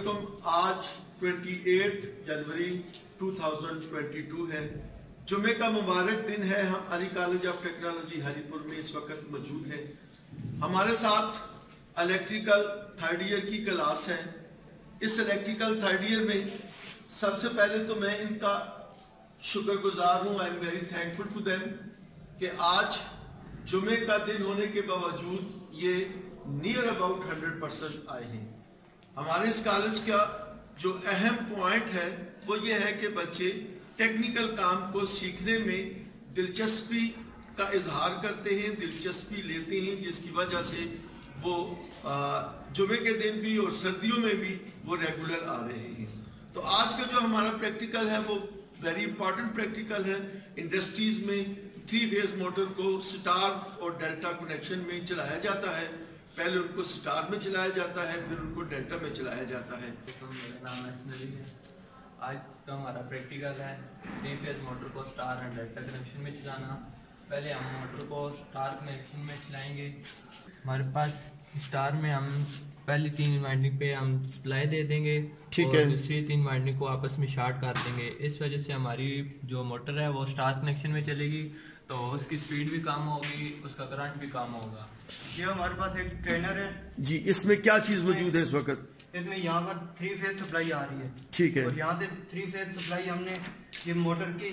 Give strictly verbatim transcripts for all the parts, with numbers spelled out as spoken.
علیکم. آج اٹھائیس جنوری دو ہزار بائیس ہے. جمعے کا مبارک دن ہے. ہم Ali college of technology Haripur میں اس وقت موجود ہیں. ہمارے ساتھ الیکٹریکل تھرڈ ایئر کی کلاس ہے. اس الیکٹریکل تھرڈ ایئر میں سب سے پہلے تو میں ان کا شکر گزار ہوں. I am very thankful to them کہ آج جمعے کا دن ہونے کے باوجود یہ نیئر اباؤٹ ہنڈریڈ پرسنٹ آئے ہیں. ہمارے اس کالج کا جو اہم پوائنٹ ہے وہ یہ ہے کہ بچے ٹیکنیکل کام کو سیکھنے میں دلچسپی کا اظہار کرتے ہیں, دلچسپی لیتے ہیں, جس کی وجہ سے وہ جمعے کے دن بھی اور سردیوں میں بھی وہ ریگولر آ رہے ہیں. تو آج کا جو ہمارا پریکٹیکل ہے وہ ویری امپورٹنٹ پریکٹیکل ہے. انڈسٹریز میں تھری فیز موٹر کو سٹار اور ڈیلٹا کنیکشن میں چلایا جاتا ہے. پہلے ان کو سٹار میں چلایا جاتا ہے, پھر ان کو ڈیلٹا میں چلایا جاتا ہے. میرا نام اسن علی ہے. آج کا ہمارا پریکٹیکل ہے تھری فیز موٹر کو سٹار اینڈ ڈیلٹا کنیکشن میں چلانا. پہلے ہم موٹر کو سٹار کنیکشن میں چلائیں گے. ہمارے پاس سٹار میں ہم پہلی تین وائنڈنگ پہ ہم سپلائی دے دیں گے, ٹھیک ہے, دوسری تین وائنڈنگ کو آپس میں شارٹ کر دیں گے. اس وجہ سے ہماری جو موٹر ہے وہ سٹار کنیکشن میں چلے گی, تو اس کی سپیڈ بھی کم ہوگی, اس کا کرنٹ بھی کم ہوگا. یہ ہمارے پاس ایک ٹرینر ہے. جی, اس میں کیا چیز موجود ہے اس وقت؟ اس میں یہاں پر تھری فیز سپلائی آ رہی ہے. ٹھیک ہے, اور یہاں سے تھری فیز سپلائی ہم نے یہ موٹر کی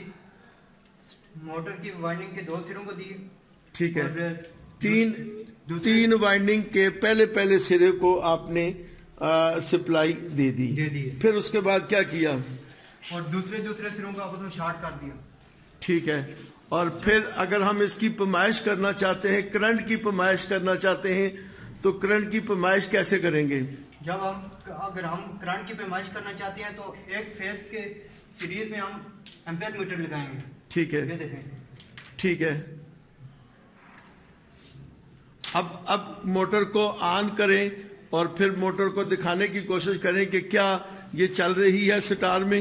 موٹر کی وائنڈنگ کے دو سروں کو دی. ٹھیک ہے, تین تین وائنڈنگ کے پہلے پہلے سرے کو آپ نے سپلائی دے دی, دے دی. پھر اس کے بعد کیا کیا؟ اور دوسرے دوسرے سروں کو آپس میں شارٹ کر دیا. ٹھیک ہے, اور پھر اگر ہم اس کی پیمائش کرنا چاہتے ہیں, کرنٹ کی پیمائش کرنا چاہتے ہیں, تو کرنٹ کی پیمائش کیسے کریں گے؟ جب ہم اگر ہم کرنٹ کی پیمائش کرنا چاہتے ہیں تو ایک فیز کے سیریز میں ہم ایمپیئر میٹر لگائیں گے. ٹھیک ہے, یہ دیکھیں. ٹھیک ہے. اب اب موٹر کو آن کریں اور پھر موٹر کو دکھانے کی کوشش کریں کہ کیا یہ چل رہی ہے سٹار میں.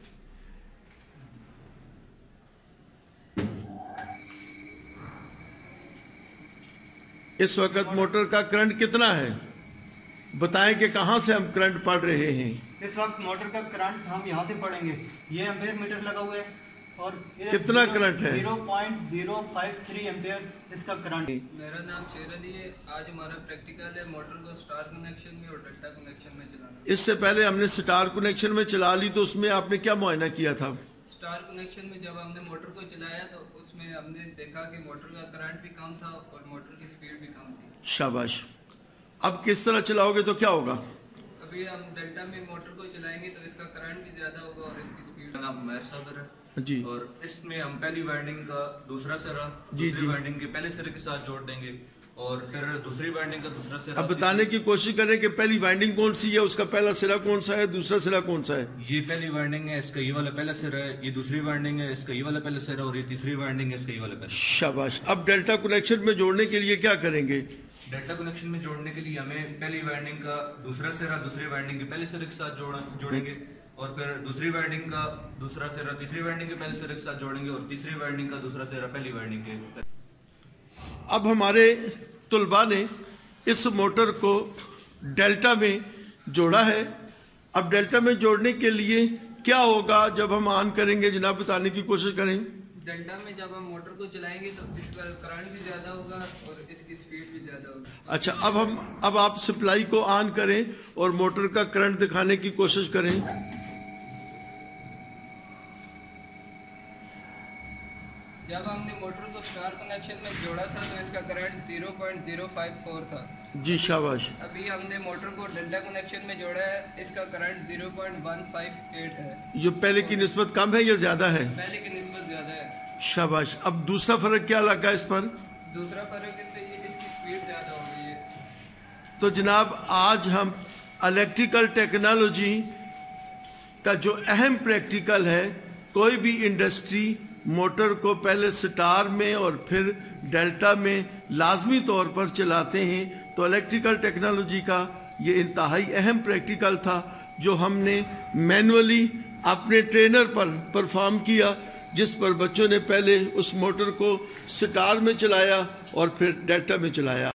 اس وقت موٹر کا کرنٹ کتنا ہے بتائیں کہ کہاں سے ہم کرنٹ پڑھ رہے ہیں؟ اس وقت موٹر کا کرنٹ ہم یہاں سے پڑھیں گے. یہ ایمپیئر میٹر لگا ہوا ہے اور کتنا کرنٹ ہے؟ Zero point zero five three ampere اس کا کرنٹ. میرا نام شیر علی ہے. آج ہمارا پریکٹیکل ہے موٹر کو سٹار کنیکشن میں اور ڈیلٹا کنیکشن میں چلانا. اس سے پہلے ہم نے سٹار کنیکشن میں چلا لی, تو اس میں آپ نے کیا معائنہ کیا تھا؟ سٹار کنیکشن میں جب ہم نے موٹر کو چلایا تو اس میں ہم نے دیکھا کہ موٹر کا کرنٹ بھی کم تھا اور موٹر کی سپیڈ بھی کم تھی. شاباش. اب کس طرح چلاؤ گے تو کیا ہوگا؟ ابھی ہم ڈیلٹا میں موٹر کو چلائیں گے تو اس کا کرنٹ بھی زیادہ ہوگا اور اس کی سپیڈ. نام عمیر صابر ہے جی, اور اس میں ہم پہلی وائنڈنگ کا دوسرا سرا جی دوسری وائنڈنگ کے پہلے سرے کے ساتھ جوڑ دیں گے اور پھر دوسری وائنڈنگ کا دوسرا سرا. اب بتانے کی کوشش کریں کہ پہلی وائنڈنگ کون سی ہے, اس کا پہلا سرا کون سا ہے, دوسرا سرا کون سا ہے. یہ پہلی وائنڈنگ ہے, اس کا یہ والا پہلا سرا ہے. یہ دوسری وائنڈنگ ہے, اس کا یہ والا پہلا سرا, اور یہ تیسری وائنڈنگ ہے, اس کا یہ والا پہلا. شاباش. اب ڈیلٹا کنیکشن میں جوڑنے کے لیے کیا کریں گے؟ ڈیلٹا کنیکشن میں جوڑنے کے لیے ہمیں پہلی وائنڈنگ کا دوسرا سرا دوسری وائنڈنگ کے پہلے سرے کے ساتھ جوڑیں گے اور پھر دوسری وائنڈنگ کا دوسرا سرا تیسری وائنڈنگ کے پہلے سرے کے ساتھ جوڑیں گے اور تیسری وائنڈنگ کا دوسرا سرا پہلی وائنڈنگ کے. اب ہمارے طلباء نے اس موٹر کو ڈیلٹا میں جوڑا ہے. اب ڈیلٹا میں جوڑنے کے لیے کیا ہوگا جب ہم آن کریں گے؟ جناب بتانے کی کوشش کریں. ڈیلٹا میں جب ہم موٹر کو چلائیں گے تو اس کا کرنٹ بھی زیادہ ہوگا اور اس کی سپیڈ بھی زیادہ ہوگی. اچھا, اب ہم اب آپ سپلائی کو آن کریں اور موٹر کا کرنٹ دکھانے کی کوشش کریں. جب ہم نے موٹر کو سٹار کنیکشن میں جوڑا تھا تو اس کا current zero point zero five four تھا. جی شاباش. ابھی ہم نے موٹر کو ڈیلٹا کنیکشن میں جوڑا ہے, اس کا current zero point one five eight ہے. یہ پہلے کی نسبت کم ہے یا زیادہ ہے؟ پہلے کی نسبت زیادہ ہے. شاباش. اب دوسرا فرق کیا لگا اس پر؟ دوسرا فرق اس میں یہ اس کی سپیڈ زیادہ ہو گئی ہے. تو جناب آج ہم الیکٹریکل ٹیکنالوجی کا جو اہم پریکٹیکل ہے, کوئی بھی انڈسٹری موٹر کو پہلے سٹار میں اور پھر ڈیلٹا میں لازمی طور پر چلاتے ہیں, تو الیکٹریکل ٹیکنالوجی کا یہ انتہائی اہم پریکٹیکل تھا جو ہم نے مینولی اپنے ٹرینر پر پرفارم کیا, جس پر بچوں نے پہلے اس موٹر کو سٹار میں چلایا اور پھر ڈیلٹا میں چلایا.